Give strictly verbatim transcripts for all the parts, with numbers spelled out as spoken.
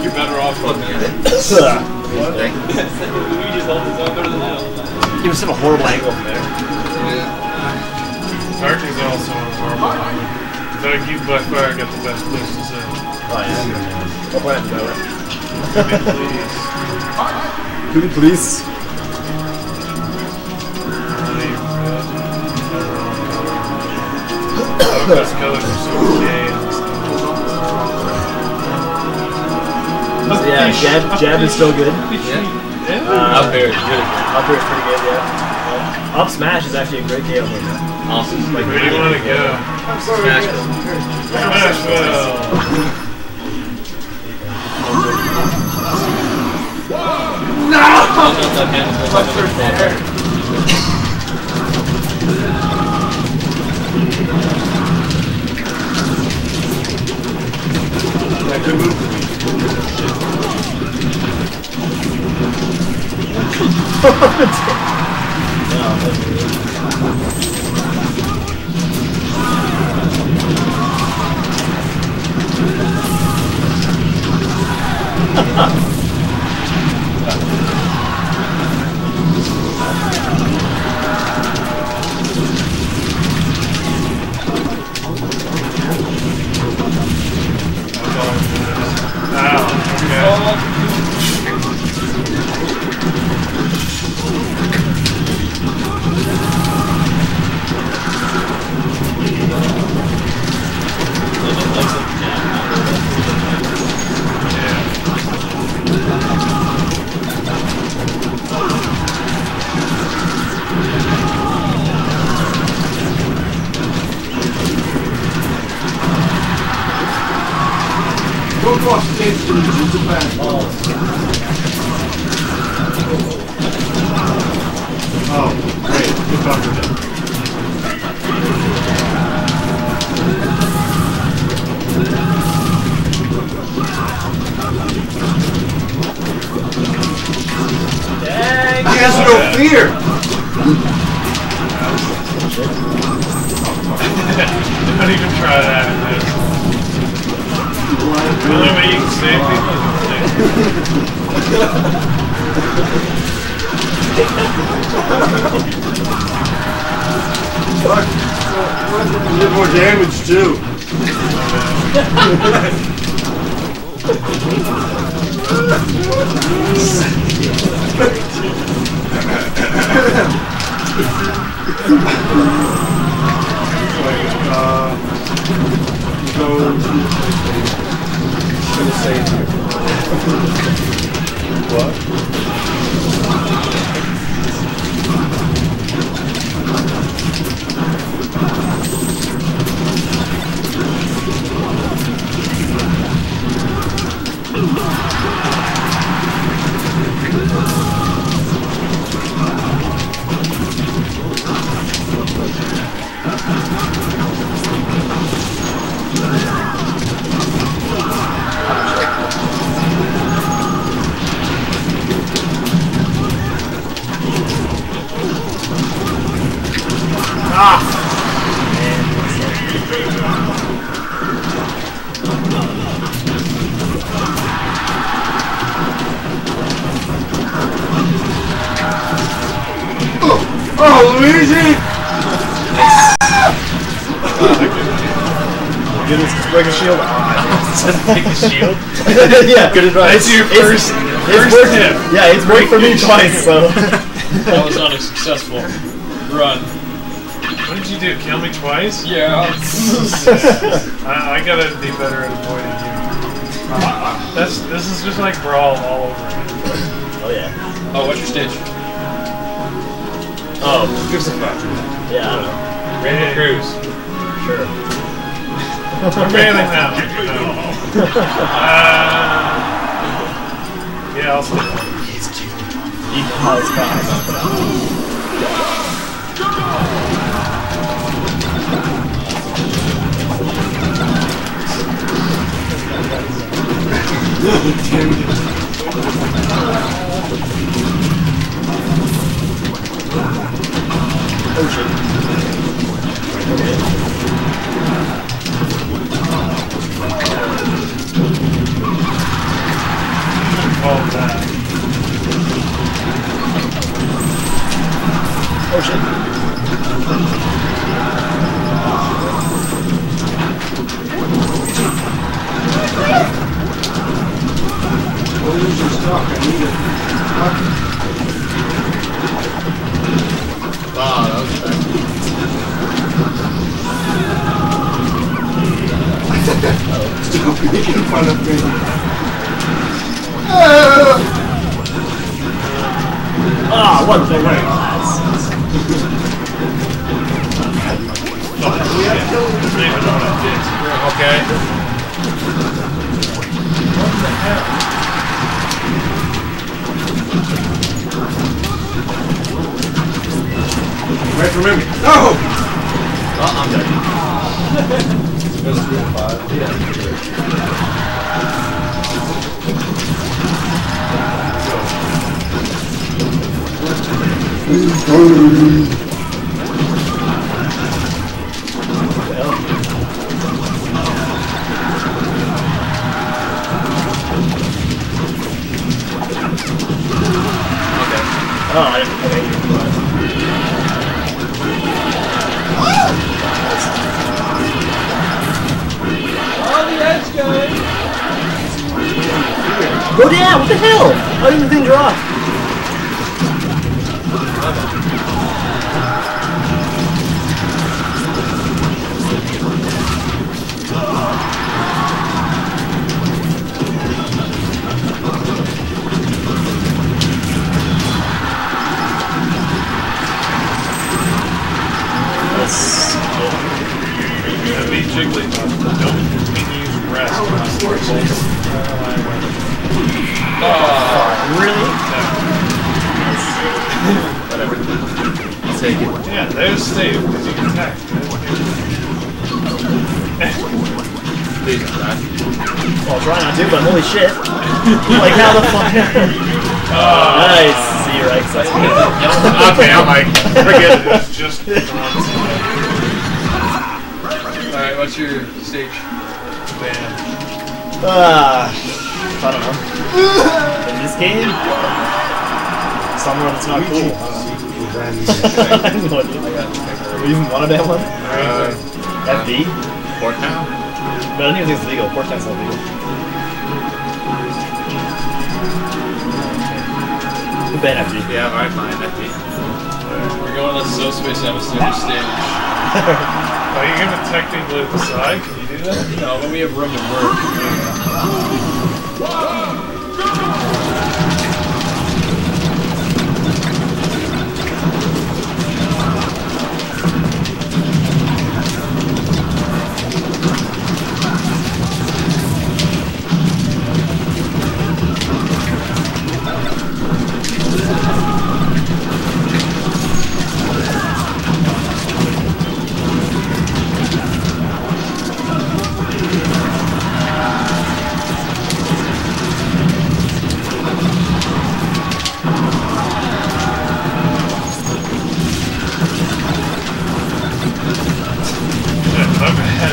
You're better off fucking it. What? Luigi's holding his own better than that. He was in a horrible angle from there. Yeah. Archer's also on a horrible angle. But you by far got the best place to sit. Oh yeah. What plan to Please. please. Those colors are so gay. So yeah, jab, jab is still good. Yeah. Uh, Up air is really good. Up air is pretty good, yeah. Um, up smash is actually a great K O move. Awesome. Like, where do you want to go? Smash it. Smashville. No! Fuck her there. Yeah, good move. Go across the stage to Japan. Oh. Oh, great. Good buffer then. Dang! He has no fear! Don't even try that. The only way you can save people is to save Fuck. You did more damage too. uh, go to save you. What? Ah! Oh, oh Luigi! Get his break a shield. Take a shield? Yeah, good advice. That's your first, It's, first it's worked, tip. yeah, it's worked for me twice, so. That was not a successful run. What did you do? Kill me twice? Yeah. I, I gotta be better at avoiding you. That's this is just like Brawl all over again. Oh yeah. Oh, what's your stage? Oh, Gives a fuck. yeah, I don't know. Rainbow Cruise. Sure. I'm bailing now. No. Uh, yeah, I'll stay. He's cute. He knows fast. Oh shit. Okay. call that. Oh shit. Well, there's your stock. I need it. Oh, that was bad. Stop making fun of me. Ah, one thing. Okay. What the hell? Right from me. No! Oh, I'm dead. Goes three and five. Yeah. Oh, I didn't. Okay, On the edge, guys! go down! What the hell? How did the thing drop? That'd be Jigglypuff. Don't continues rest. Oh, Really? Whatever. Take it. Yeah, there's save because you can attack. Please don't die. Well, I'll try not to, but holy shit. Like, how the fuck? Nice. See, you're right. Excited. Okay, I'm like, forget it. It's just alright, what's your stage? man. Ah, I don't know. In this game, somewhere that's not cool. I have no idea. Do you even want a bad one? Uh, F D? Port Town? But I don't even think it's legal. Port Town's not legal. Who banned F D? Yeah, alright, fine, F D. We're going to So Space Emissary stage. Are you gonna technically decide? Can you do that? No, but we have room to work. My bad.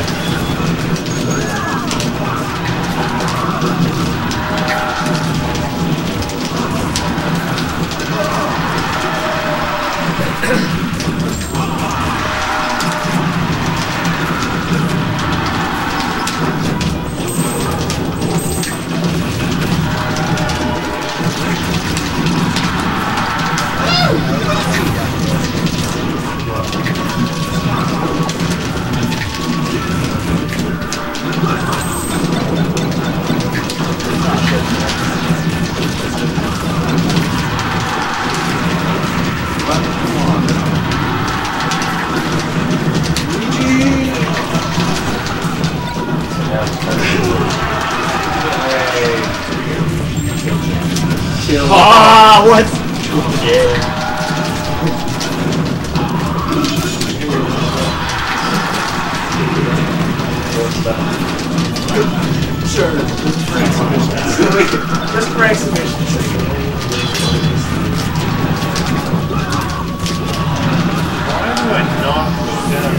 Ah, what? Yeah. Sure. Just for exhibition's sake. Why do I not go down?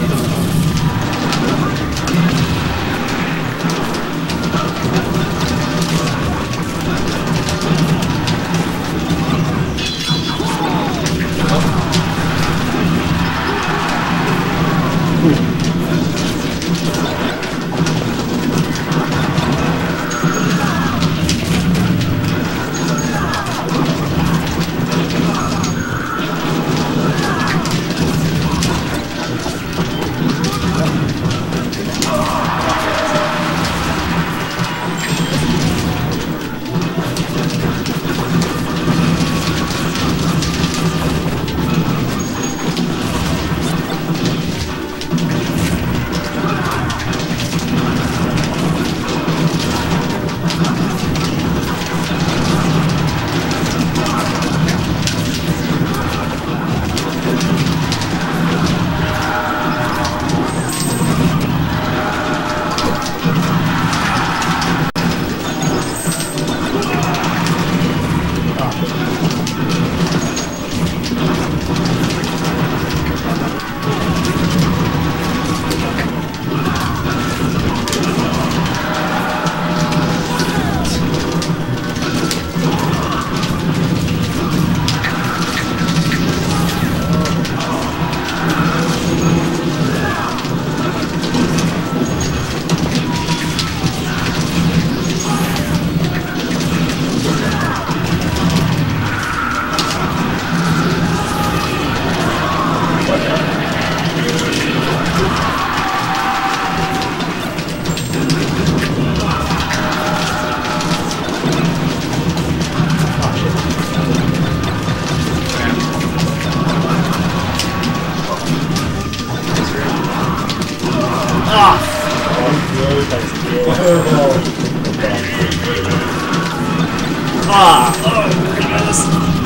Ah! Oh, yes.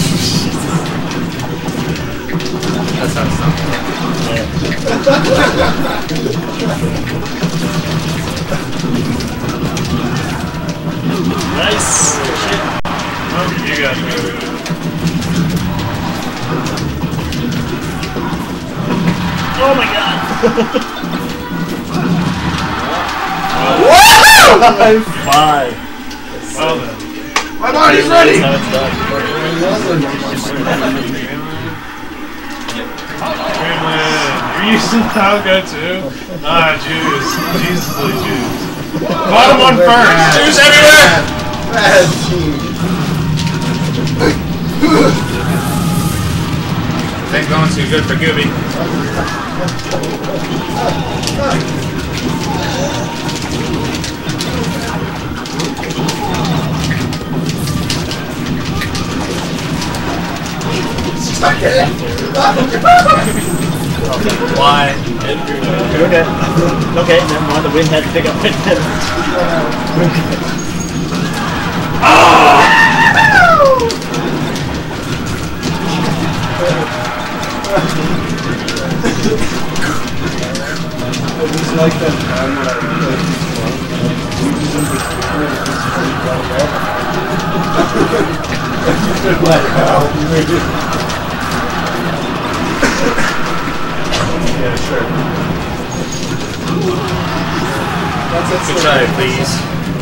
That's how it's done. Nice! Shit. Oh, you got me. Oh my god! High five! Well then. My body's ready! That's how it's done. You're using Alga too? Ah, Jews. Jesus, Jews. Bottom one first! Jews everywhere! Bad team. Ain't going too good for Gooby. Why? Okay. Okay, never mind. The wind had to pick up right then. I just like that time when I played this one. You could like how yeah, sure. That's it. Good try, please.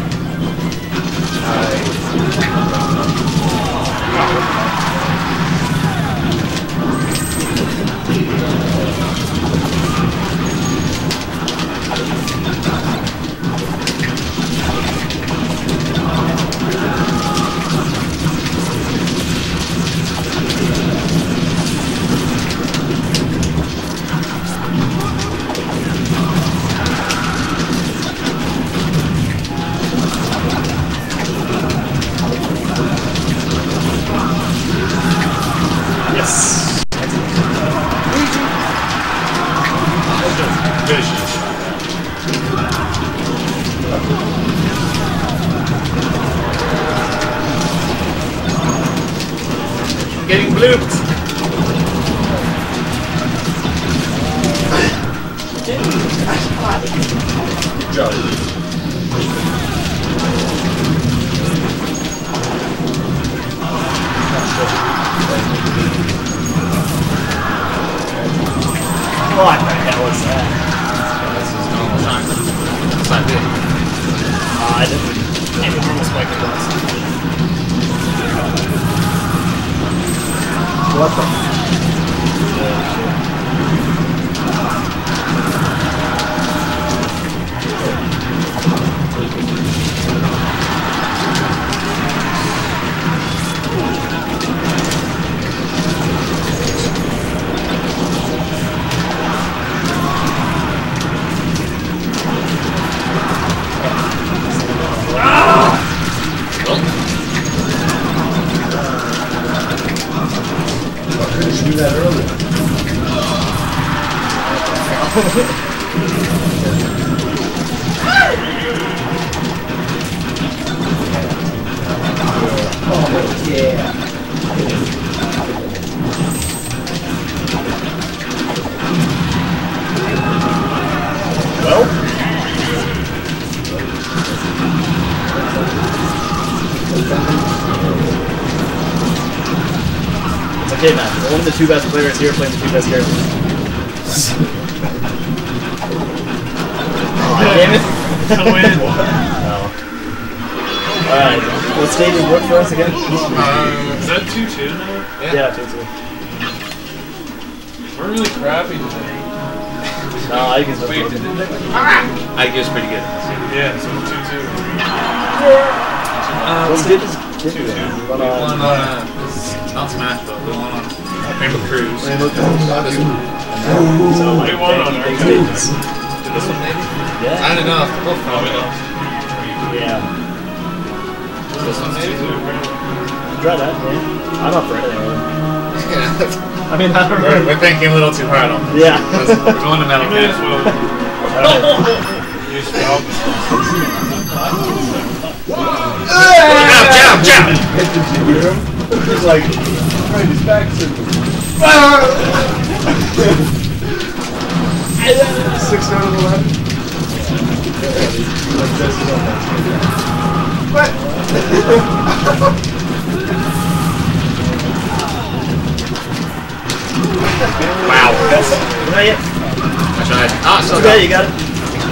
Yes! Vicious. Getting blooped. Good job. What the hell is that? This is normal time. It's not good. Uh, I didn't. Can't be normal spike at once. What the? do that earlier. Oh, yeah. Well. It's okay, man. We're one of the two best players here playing the two best characters. Oh, damn it. To win. Oh. Alright. What stage is work for us again? Um, Is that two two now? Yeah, two two. We're really crappy today. No, I think it's just Wait, broken. did they? I guess pretty good. Yeah, so two two. Uh, What stage is two two. we we won won on on, uh, not Smash, but we won on Rainbow Cruise. Rainbow Cruise. This one. So, like, We won on big our stages. This one, maybe? Yeah. I don't know. If both probably know. Yeah. This one, maybe? Try that, yeah. I'm up for anything. Really. Yeah. I mean, I don't We're, know. we're thinking a little too hard on this. Yeah. We're going to Metal You may as Gear. well use Falcon. Jump, jump, jump! like, right, his back circle. Six out of eleven. Like this is all that. What? Wow. That's not yet. I tried. Ah, still Okay, got you got it.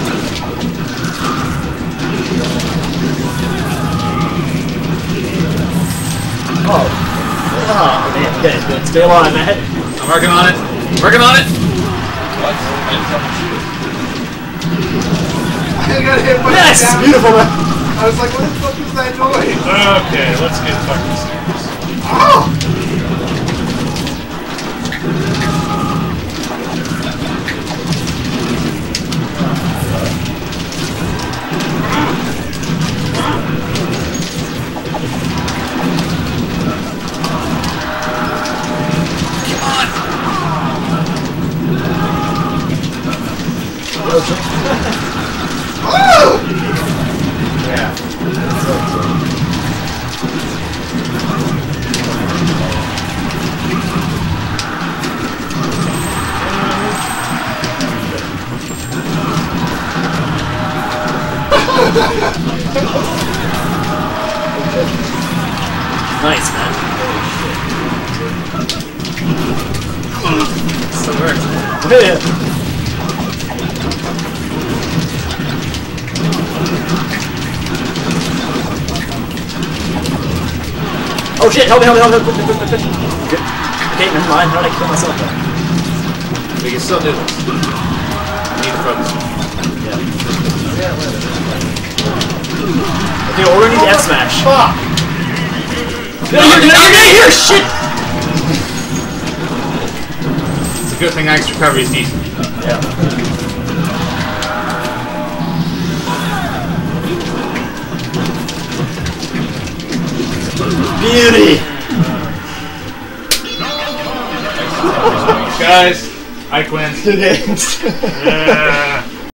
Oh. Oh, man. Okay, good. Stay alive, man. I'm working on it. I'm working on it. What? I didn't fucking shoot it. I got hit by Yes! the Beautiful, man. I was like, what the fuck was that noise? Okay, let's get fucking serious. Oh! Oh! Yeah. Nice, man. Still works. Yeah. Oh shit, help me, help me, help me, quick, quick, quick, quick, quick. Good. Okay, never mind, how did I kill myself though? We can still do this. We need to focus. Yeah. Okay, well, we're gonna need the F smash. Fuck! No, you're gonna get here, shit! It's a good thing Ike's recovery is decent. Yeah. Beauty! Guys, Ike wins. Two games. Yeah.